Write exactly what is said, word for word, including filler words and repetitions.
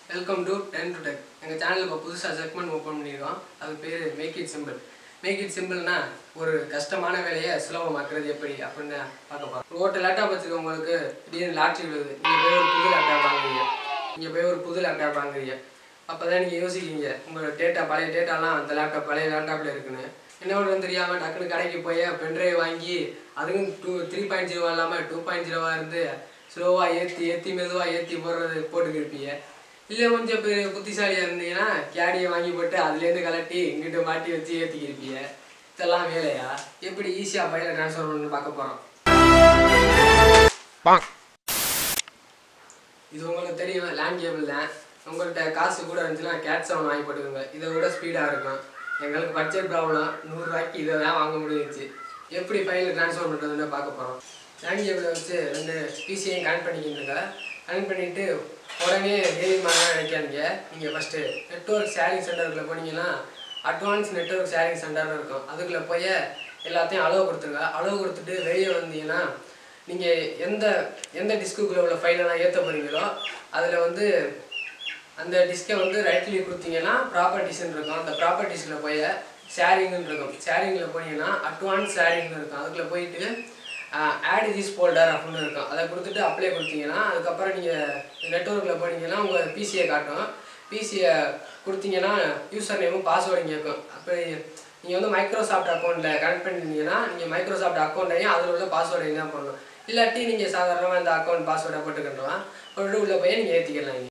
Welcome to Ten To Tech. எங்கள் சேனலில் இப்போ புதுசாக செக்மெண்ட் ஓப்பன் பண்ணியிருக்கோம். அது பேர் make it simple. Make it சிம்பிள்னா ஒரு கஷ்டமான வேலையை சுலபமாக்குறது எப்படி அப்படின்னு பார்க்க போகிறோம். ஓட்ட லேப்டாப் வச்சுருக்கவங்களுக்கு திடீர்னு லாட்ரி விழுது. நீங்கள் போய் ஒரு புது லேப்டாப் வாங்குறீங்க நீங்கள் போய் ஒரு புது லேப்டாப் வாங்குறீங்க அப்போ தான் நீங்கள் யோசிக்கிறீங்க உங்களோட டேட்டா பழைய டேட்டாலாம் அந்த லேப்டாப் பழைய லேப்டாப்பில் இருக்குன்னு. என்ன பண்ணுறது தெரியாமல் டக்குனு கடைக்கு போய் பென்ட்ரைவ் வாங்கி அதுவும் டூ த்ரீ பாயிண்ட் ஜீரோ இல்லாமல் டூ பாயிண்ட் ஜீரோவாக இருந்து ஸ்லோவாக ஏற்றி ஏற்றி மெதுவாக ஏற்றி போடுறது போட்டுக்கிருப்பீங்க. இல்லை கொஞ்சம் பெரிய புத்திசாலியாக இருந்தீங்கன்னா கேடியை வாங்கி போட்டு அதுலேருந்து கலட்டி இங்கிட்ட மாட்டி வச்சு ஏற்றிக்கிருப்பீங்க. இதெல்லாம் வேலையா? எப்படி ஈஸியாக ஃபைலை ட்ரான்ஸ்ஃபர் பண்ணணும்னு பார்க்க போகிறோம். இது உங்களுக்கு தெரியும், லேண்ட் கேபிள் தான். உங்கள்கிட்ட காசு கூட இருந்துச்சுன்னா கேட் செவன் வாங்கி போட்டுக்கோங்க. இதை விட ஸ்பீடாக இருக்கும். எங்களுக்கு பட்ஜெட் ப்ராப்ளம், நூறுரூவாய்க்கு இதை தான் வாங்க முடிஞ்சிச்சு. எப்படி ஃபைலை ட்ரான்ஸ்ஃபர் பண்ணுறதுன்னு பார்க்க போகிறோம். லேண்ட் கேபிளை வச்சு ரெண்டு பிசியையும் கனெக்ட் பண்ணிக்கிட்டுருங்க. கனெக்ட் பண்ணிவிட்டு உடனே டெய்லிமாக நினைக்காதீங்க. நீங்கள் ஃபஸ்ட்டு நெட்ஒர்க் ஷேரிங் சென்டருக்குள்ளே போனீங்கன்னா அட்வான்ஸ் நெட்ஒர்க் ஷேரிங் சென்டர்னு இருக்கும். அதுக்குள்ளே போய் எல்லாத்தையும் அளவு கொடுத்துருங்க. அளவு கொடுத்துட்டு வெளியே வந்தீங்கன்னா நீங்கள் எந்த எந்த டிஸ்க்குள்ளே உள்ள ஃபைலெல்லாம் ஏற்ற போகிறீங்களோ அதில் வந்து அந்த டிஸ்கை வந்து ரைட் கிளிக் கொடுத்தீங்கன்னா ப்ராப்பர்ட்டிஸ்ன்னு இருக்கும். அந்த ப்ராப்பர்ட்டிஸில் போய் ஷேரிங்னு இருக்கும். ஷேரிங்கில் போனீங்கன்னா அட்வான்ஸ் ஷேரிங்னு இருக்கும். அதுக்குள்ளே போயிட்டு ஆட் திஸ் ஃபோல்டர் அப்படின்னு இருக்கும். அதை கொடுத்துட்டு அப்ளை கொடுத்தீங்கன்னா அதுக்கப்புறம் நீங்கள் நெட்ஒர்க்கில் போனீங்கன்னா உங்கள் பிசியை காட்டும். பிசியை கொடுத்தீங்கன்னா யூசர் நேமும் பாஸ்வேர்டும் கேட்கும். அப்போ நீங்கள் வந்து மைக்ரோசாஃப்ட் அக்கௌண்ட்டில் கனெக்ட் பண்ணியிருந்தீங்கன்னா நீங்கள் மைக்ரோசாஃப்ட் அக்கௌண்ட்டையும் அதில் உள்ள பாஸ்வேர்டையும் தான் பண்ணணும். இல்லாட்டி நீங்கள் சாதாரணமாக இந்த அக்கௌண்ட் பாஸ்வேர்டை போட்டுக்கிட்டுலாம் போட்டு உள்ளே போய் நீங்கள் ஏற்றிக்கலாம்.